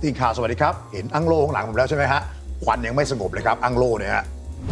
ทีมข่าวสวัสดีครับเห็นอังโลข้างหลังผมแล้วใช่ไหมฮะควันยังไม่สงบเลยครับอังโลเนี่ยฮะ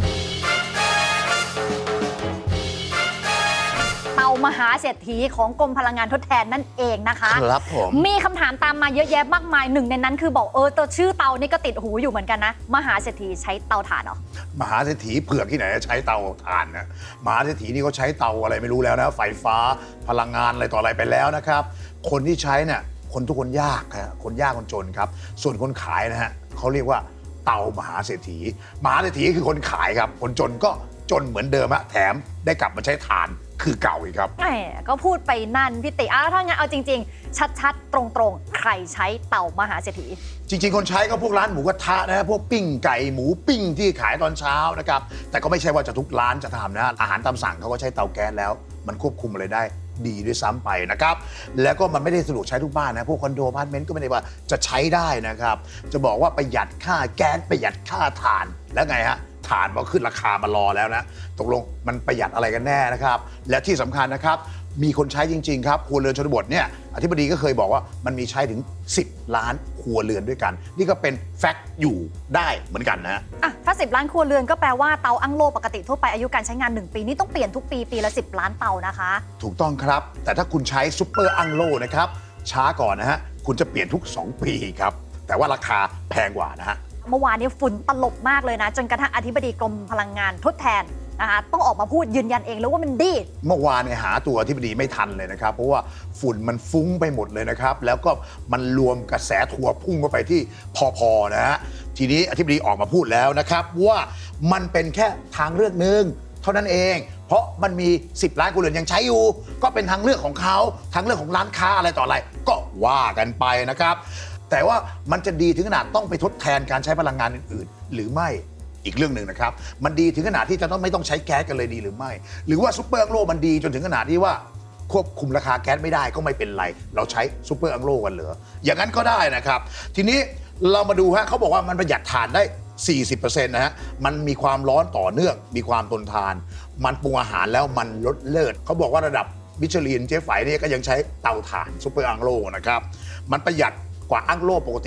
เตามหาเศรษฐีของกรมพลังงานทดแทนนั่นเองนะคะครับผมมีคำถามตามมาเยอะแยะมากมายหนึ่งในนั้นคือบอกตัวชื่อเตานี่ก็ติดหูอยู่เหมือนกันนะมหาเศรษฐีใช้เตาถ่านเหรอมหาเศรษฐีเผือกที่ไหนใช้เตาถ่านนะมหาเศรษฐีนี่เขาใช้เตาอะไรไม่รู้แล้วนะไฟฟ้าพลังงานอะไรต่ออะไรไปแล้วนะครับคนที่ใช้เนี่ยคนทุกคนยากฮะคนยากคนจนครับส่วนคนขายนะฮะเขาเรียกว่าเตามหาเศรษฐีมหาเศรษฐีคือคนขายครับคนจนก็จนเหมือนเดิมฮะแถมได้กลับมาใช้ถ่านคือเก่าอีกครับก็พูดไปนั่นพี่ติถ้างั้นเอาจริงๆชัดๆตรงๆใครใช้เตามหาเศรษฐีจริงๆคนใช้ก็พวกร้านหมูกระทะนะพวกปิ้งไก่หมูปิ้งที่ขายตอนเช้านะครับแต่ก็ไม่ใช่ว่าจะทุกร้านจะทำนะอาหารตามสั่งเขาก็ใช้เตาแก๊สแล้วมันควบคุมอะไรได้ดีด้วยซ้ำไปนะครับแล้วก็มันไม่ได้สะดวกใช้ทุกบ้านนะพวกคอนโดอพาร์ตเมนต์ก็ไม่ได้ว่าจะใช้ได้นะครับจะบอกว่าประหยัดค่าแก๊สประหยัดค่าถ่านแล้วไงฮะถ่านมันขึ้นราคามารอแล้วนะตกลงมันประหยัดอะไรกันแน่นะครับและที่สำคัญนะครับมีคนใช้จริงๆครับครัวเรือนชนบทเนี่ยอธิบดีก็เคยบอกว่ามันมีใช้ถึง10 ล้านครัวเรือนด้วยกันนี่ก็เป็นแฟกต์อยู่ได้เหมือนกันนะถ้า10 ล้านครัวเรือนก็แปลว่าเตาอั้งโล่ปกติทั่วไปอายุการใช้งาน1 ปีนี่ต้องเปลี่ยนทุกปีปีละ10 ล้านเตานะคะถูกต้องครับแต่ถ้าคุณใช้ซุปเปอร์อั้งโล่นะครับช้าก่อนนะฮะคุณจะเปลี่ยนทุก2 ปีครับแต่ว่าราคาแพงกว่านะฮะเมื่อวานนี้ฝุ่นตลบมากเลยนะจนกระทั่งอธิบดีกรมพลังงานทดแทนนะคะต้องออกมาพูดยืนยันเองแล้วว่ามันดีเมื่อวานเนี่ยหาตัวอธิบดีไม่ทันเลยนะครับเพราะว่าฝุ่นมันฟุ้งไปหมดเลยนะครับแล้วก็มันรวมกระแสถั่วพุ่งเข้าไปที่พอนะฮะทีนี้อธิบดีออกมาพูดแล้วนะครับว่ามันเป็นแค่ทางเลือกหนึ่งเท่านั้นเองเพราะมันมี10 ล้านครัวเรือนยังใช้อยู่ก็เป็นทางเลือกของเขาทางเลือกของร้านค้าอะไรต่ออะไรก็ว่ากันไปนะครับแต่ว่ามันจะดีถึงขนาดต้องไปทดแทนการใช้พลังงานอื่นๆหรือไม่อีกเรื่องหนึ่งนะครับมันดีถึงขนาดที่จะไม่ต้องใช้แก๊สกันเลยดีหรือไม่หรือว่าซุปเปอร์อังโล่มันดีจนถึงขนาดที่ว่าควบคุมราคาแก๊สไม่ได้ก็ไม่เป็นไรเราใช้ซุปเปอร์อังโล่กันเหรออย่างนั้นก็ได้นะครับทีนี้เรามาดูฮะเขาบอกว่ามันประหยัดถ่านได้ 40% นะฮะมันมีความร้อนต่อเนื่องมีความทนทานมันปรุงอาหารแล้วมันลดเลิศเขาบอกว่าระดับมิชลินเจ๊ไฝเนี่ยก็ยังใช้เตาถ่านซุปเปอร์อังโล่นะครับมันประหยัดกว่าอังโล่ปกติ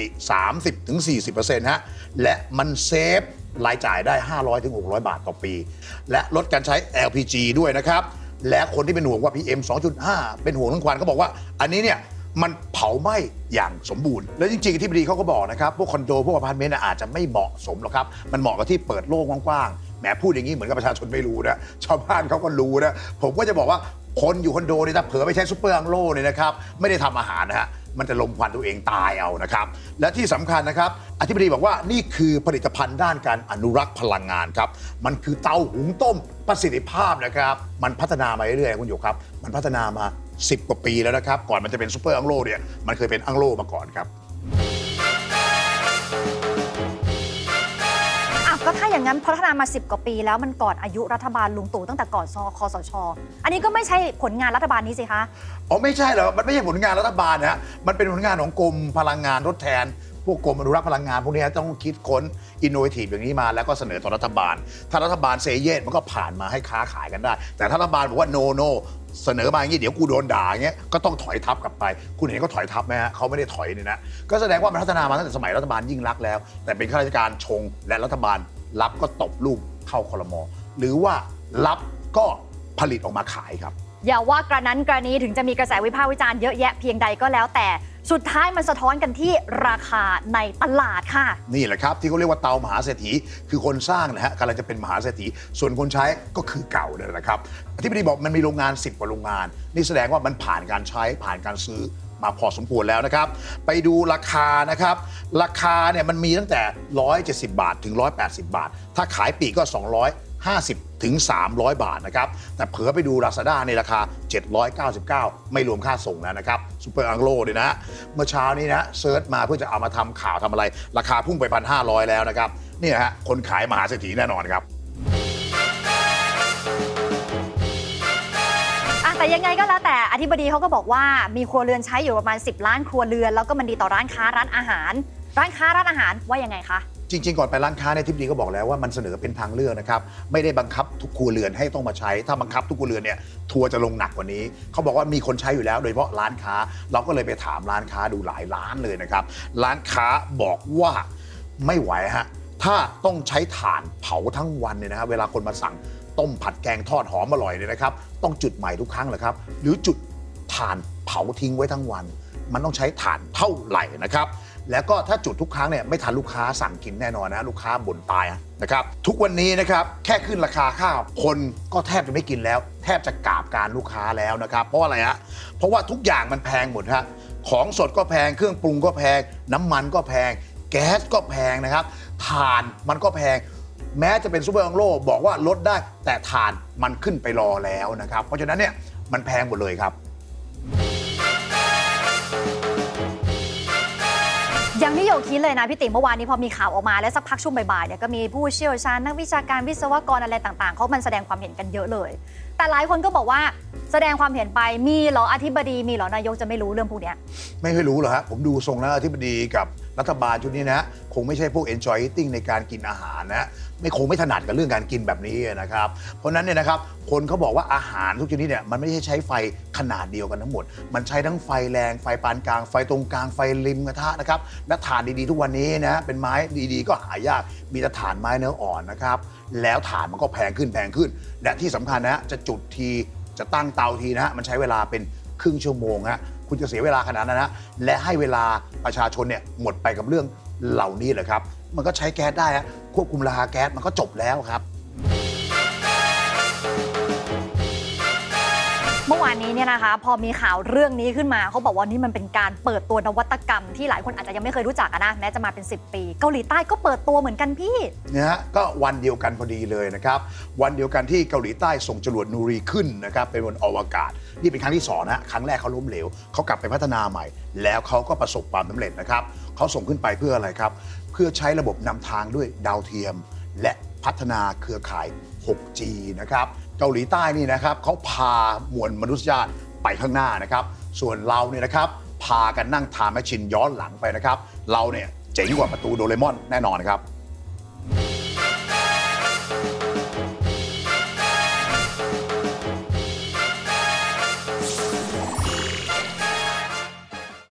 30-40% ฮะและมันเซฟรายจ่ายได้ 500-600 บาทต่อปีและลดการใช้ LPG ด้วยนะครับและคนที่เป็นห่วงว่า PM 2.5 เป็นห่วงทั้งควันเขาบอกว่าอันนี้เนี่ยมันเผาไหม้อย่างสมบูรณ์และจริงๆที่บดีเขาก็บอกนะครับพวกคอนโดพวกอพาร์ตเมนต์อาจจะไม่เหมาะสมหรอกครับมันเหมาะกับที่เปิดโล่งกว้างๆแหมพูดอย่างนี้เหมือนกับประชาชนไม่รู้นะชาวบ้านเขาก็รู้นะผมก็จะบอกว่าคนอยู่คอนโดเนี่ยถ้าเผลอไปใช้ซุปเปอร์อังโล่เนี่ยนะครับไม่ได้ทำอาหารนะฮะมันจะลมควันตัวเองตายเอานะครับและที่สำคัญนะครับอธิบดีบอกว่านี่คือผลิตภัณฑ์ด้านการอนุรักษ์พลังงานครับมันคือเตาหุงต้มประสิทธิภาพนะครับมันพัฒนามาเรื่อยๆคุณหยกครับมันพัฒนามา10 กว่าปีแล้วนะครับก่อนมันจะเป็นซุปเปอร์อังโล่เนี่ยมันเคยเป็นอังโล่มาก่อนครับก็ถ้าอย่างนั้นพัฒนามา10 กว่าปีแล้วมันก่อนอายุรัฐบาลลุงตู่ตั้งแต่ก่อนคสช.อันนี้ก็ไม่ใช่ผลงานรัฐบาลนี้สิคะอ๋อไม่ใช่เหรอมันไม่ใช่ผลงานรัฐบาลนะฮะมันเป็นผลงานของกรมพลังงานทดแทนพวกกรมอนุรักษ์พลังงานพวกนี้ต้องคิดค้นอินโนเวทีฟอย่างนี้มาแล้วก็เสนอต่อรัฐบาลถ้ารัฐบาลเซเยสมันก็ผ่านมาให้ค้าขายกันได้แต่ถ้ารัฐบาลบอกว่าโนเสนอมาอย่างนี้เดี๋ยวกูโดนด่าอย่างเงี้ยก็ต้องถอยทับกลับไปคุณเห็นเขาถอยทับไหมฮะเขาไม่ได้ถอยนี่นะก็แสดงว่ามันพัฒนามาตั้งแต่สมัยรัฐบาลยิ่งลักษณ์แล้วแต่เป็นข้าราชการชงและรัฐบาลรับก็ตบลูกเข้าครม.หรือว่ารับก็ผลิตออกมาขายครับอย่าว่ากระนั้นกระนี้ถึงจะมีกระแสวิพากษ์วิจารณ์เยอะแยะเพียงใดก็แล้วแต่สุดท้ายมันสะท้อนกันที่ราคาในตลาดค่ะนี่แหละครับที่เขาเรียกว่าเตามหาเศรษฐีคือคนสร้างนะฮะกำลังจะเป็นมหาเศรษฐีส่วนคนใช้ก็คือเก่าเนี่ยแหละครับที่พี่บอกมันมีโรงงาน10 กว่าโรงงานนี่แสดงว่ามันผ่านการใช้ผ่านการซื้อมาพอสมควรแล้วนะครับไปดูราคานะครับราคาเนี่ยมันมีตั้งแต่170 บาทถึง180 บาทถ้าขายปลีกก็250 ถึง 300 บาทนะครับแต่เผลอไปดู Lazada ในราคา799ไม่รวมค่าส่งนะครับซุปเปอร์อังโล่ด้วยนะเมื่อเช้านี้นะเซิร์ชมาเพื่อจะเอามาทำข่าวทำอะไรราคาพุ่งไป 1,500 แล้วนะครับนี่นะฮะคนขายมหาเศรษฐีแน่นอนครับแต่ยังไงก็แล้วแต่อธิบดีเขาก็บอกว่ามีครัวเรือนใช้อยู่ประมาณ10 ล้านครัวเรือนแล้วก็มันดีต่อร้านค้าร้านอาหารว่ายังไงคะจริงๆก่อนไปร้านค้าเนี่ยทิพดีก็บอกแล้วว่ามันเสนอเป็นทางเลือกนะครับไม่ได้บังคับทุกครัวเรือนให้ต้องมาใช้ถ้าบังคับทุกครัวเรือนเนี่ยทัวร์จะลงหนักกว่านี้เขาบอกว่ามีคนใช้อยู่แล้วโดยเฉพาะร้านค้าเราก็เลยไปถามร้านค้าดูหลายร้านเลยนะครับร้านค้าบอกว่าไม่ไหวฮะถ้าต้องใช้ถ่านเผาทั้งวันเนี่ยนะฮะเวลาคนมาสั่งต้มผัดแกงทอดหอมอร่อยเนี่ยนะครับต้องจุดใหม่ทุกครั้งเหรอครับหรือจุดถ่านเผาทิ้งไว้ทั้งวันมันต้องใช้ถ่านเท่าไหร่นะครับแล้วก็ถ้าจุดทุกครั้งเนี่ยไม่ทันลูกค้าสั่งกินแน่นอนนะลูกค้าบ่นตายนะครับทุกวันนี้นะครับแค่ขึ้นราคาข้าวคนก็แทบจะไม่กินแล้วแทบจะกราบการลูกค้าแล้วนะครับเพราะอะไรฮะเพราะว่าทุกอย่างมันแพงหมดฮะของสดก็แพงเครื่องปรุงก็แพงน้ำมันก็แพงแก๊สก็แพงนะครับถ่านมันก็แพงแม้จะเป็นซูเปอร์อังโลบอกว่าลดได้แต่ถ่านมันขึ้นไปรอแล้วนะครับเพราะฉะนั้นเนี่ยมันแพงหมดเลยครับอย่างที่โยคิดเลยนะพี่ติ๋มเมื่อวานนี้พอมีข่าวออกมาแล้วสักพักช่วงบ่ายๆเนี่ยก็มีผู้เชี่ยวชาญนักวิชาการวิศวกรอะไรต่างๆเขามันแสดงความเห็นกันเยอะเลยแต่หลายคนก็บอกว่าแสดงความเห็นไปมีเหรออธิบดีมีเหรอนายกจะไม่รู้เรื่องพวกนี้ไม่เคยรู้หรอกฮะผมดูทรงแล้วอธิบดีกับรัฐบาลชุดนี้นะคงไม่ใช่พวก enjoy eating ในการกินอาหารนะคงไม่ถนัดกับเรื่องการกินแบบนี้นะครับเพราะนั้นเนี่ยนะครับคนเขาบอกว่าอาหารทุกชนิดเนี่ยมันไม่ใช่ใช้ไฟขนาดเดียวกันทั้งหมดมันใช้ทั้งไฟแรงไฟปานกลางไฟตรงกลางไฟริมกระทะนะครับและถ่านดีๆทุกวันนี้นะเป็นไม้ดีๆก็หายากมีแต่ถ่านไม้เนื้ออ่อนนะครับแล้วถ่านมันก็แพงขึ้นและที่สำคัญนะจะจุดทีจะตั้งเตาทีนะมันใช้เวลาเป็นครึ่งชั่วโมงฮะคุณจะเสียเวลาขนาดนั้นนะและให้เวลาประชาชนเนี่ยหมดไปกับเรื่องเหล่านี้เหรอครับมันก็ใช้แก๊สได้ฮะควบคุมราคาแก๊สมันก็จบแล้วครับเมื่อวานนี้เนี่ยนะคะพอมีข่าวเรื่องนี้ขึ้นมาเขาบอกว่านี่มันเป็นการเปิดตัวนวัตกรรมที่หลายคนอาจจะยังไม่เคยรู้จักนะแม้จะมาเป็น10 ปีเกาหลีใต้ก็เปิดตัวเหมือนกันพี่นะฮะก็วันเดียวกันพอดีเลยนะครับวันเดียวกันที่เกาหลีใต้ส่งจรวดนูรีขึ้นนะครับเป็นบนอวกาศนี่เป็นครั้งที่2นะครั้งแรกเขาล้มเหลวเขากลับไปพัฒนาใหม่แล้วเขาก็ประสบความสำเร็จนะครับเขาส่งขึ้นไปเพื่ออะไรครับเพื่อใช้ระบบนำทางด้วยดาวเทียมและพัฒนาเครือข่าย 6G นะครับเกาหลีใต้นี่นะครับเขาพามวลมนุษยชาติไปข้างหน้านะครับส่วนเราเนี่ยนะครับพากันนั่งไทม์แมชชีนย้อนหลังไปนะครับเราเนี่ยเจ๋งกว่าประตูโดเรมอนแน่นอนครับ